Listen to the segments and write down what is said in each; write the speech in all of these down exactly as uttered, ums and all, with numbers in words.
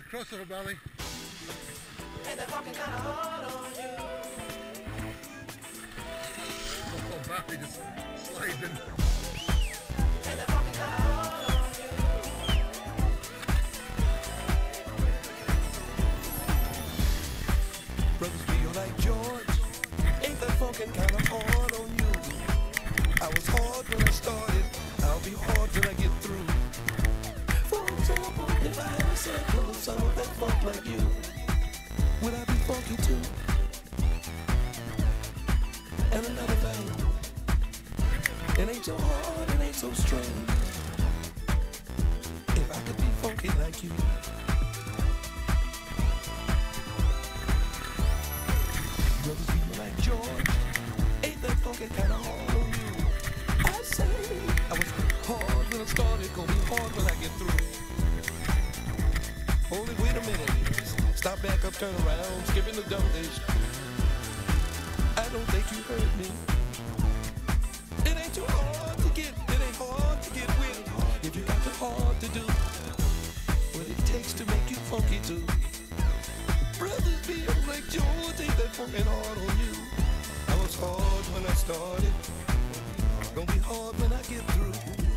Crossover, Bally. And they're fucking kinda hard on you. Oh, Bally just sliding. And they're fucking kinda hard on you. Brothers feel like George. Ain't that fucking kinda hard on you? I was hard when I started. I'll be hard when I get through. For example, if I had a sample of some of that funk like you, would I be funky too? And another thing, it ain't so hard, it ain't so strange. If I could be funky like you. Brothers feel like George. Ain't that funky kinda hard on you? I say I was hard when I started, gonna be hard when I get through. Only wait a minute. Stop back up, turn around, skipping the dumb days. I don't think you heard me. It ain't too hard to get, it ain't hard to get with. If you got the hard to do what it takes to make you funky too. Brothers feel like George, ain't that fucking hard on you? I was hard when I started, gonna be hard when I get through.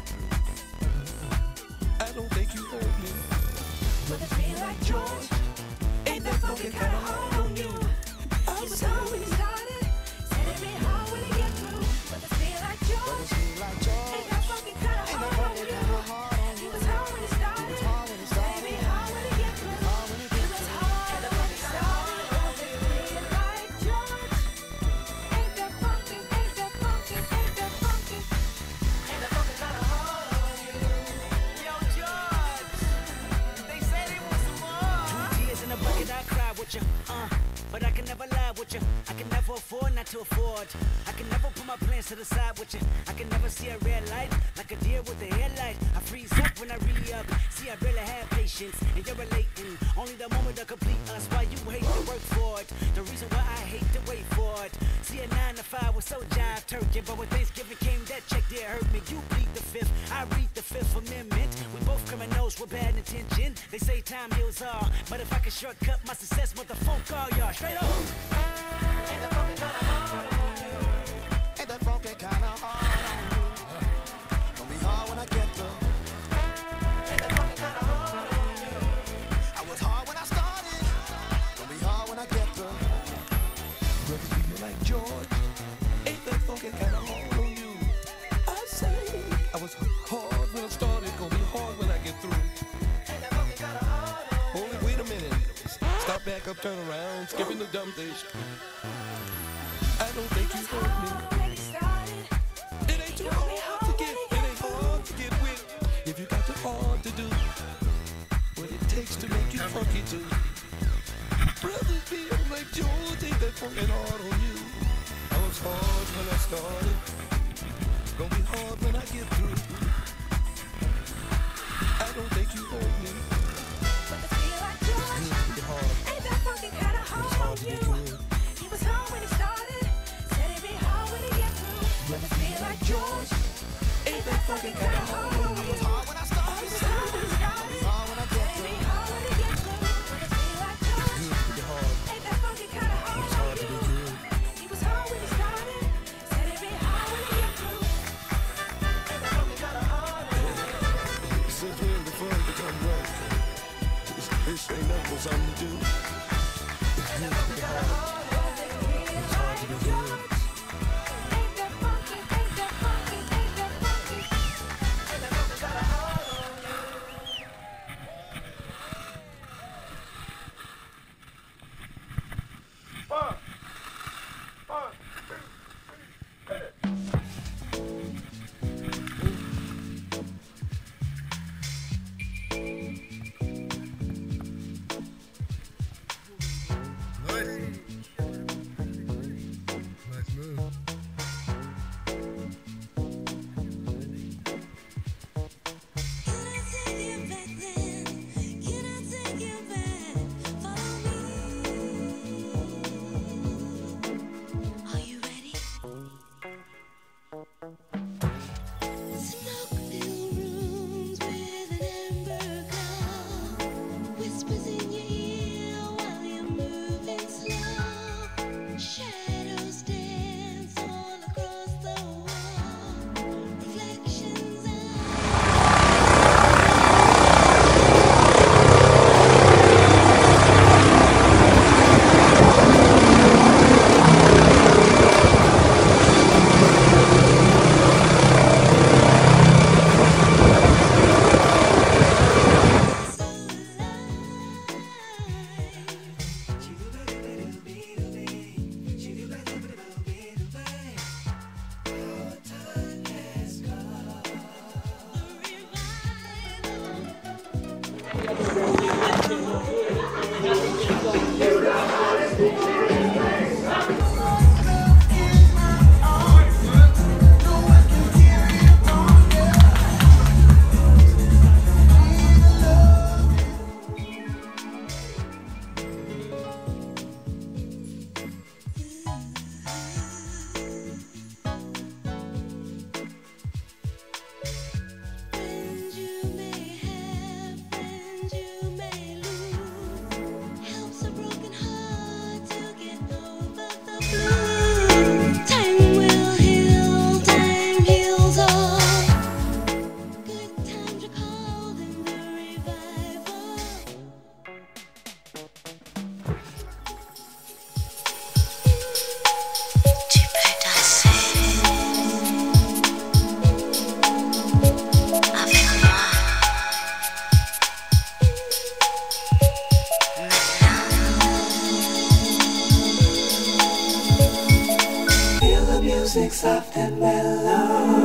I don't think you heard me. Brothers feel like George. Ain't that fucking kinda hard on you? He was hard when he started, said it be hard when he get through. Brothers feel like George. Ain't that fucking kinda hard on you? He was hard when he started, said it be hard when he get through. He was hard when he started. Brothers feel like George. Ain't that fucking, ain't that fucking, ain't that fucking, ain't that fucking kinda hard on you? Yo, George, they say they want some more. Two tears in a bucket, I cry with you, uh, but I can never lie with you. I can never afford not to afford. I can never put my plans to the side with you. I can never see a red light like a deer with a headlight. I freeze up when I re-up. See, I barely have patience, and you're relating. Only the moment to complete us. Why you hate to work for it? The reason why I hate to wait for it. See, a nine to five was so jive turkey, but when Thanksgiving came, that check there hurt me. You plead the fifth, I read the Fifth Amendment. We both criminals with bad intention. They say time heals all, but if I could shortcut my success, motherfucker, all y'all straight up. Ain't that fucking kinda hard on you? Ain't that funky kinda hard on you? Gonna be hard when I get through. Ain't that fucking kinda hard on you? I was hard when I started, gonna be hard when I get through. Brothers feel like George, ain't that funky kinda hard on you? I say I was hard when I started, gonna be hard when I get through. Ain't that fucking kinda hard on you? Only wait a minute. Stop back up, turn around, skipping the dumb days. I don't think you heard me. It ain't too hard to get, it ain't hard to get with. If you got the hard to do what it takes to make you funky too. Brothers feel like George, ain't that fucking hard on you? I was hard when I started, gonna be hard when I get through. I don't think you heard me. Brothers feel like George. It's good to be hard. Ain't that fucking kinda It's hard hard on to be you? good. He was hard when he started, said it be hard when he get through. Brothers feel like George. Ain't that fucking kinda hard on you? I was hard when I started. He was hard when he started, Hard when I get said it be through. hard when he get through. Brothers feel like George. Good to be hard. Ain't that fucking kinda hard It's on hard to you? be good. He was hard when he started, said it be hard Soft and mellow.